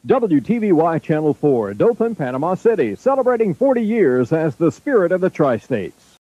WTVY Channel 4, Dothan, Panama City, celebrating 40 years as the spirit of the Tri-States.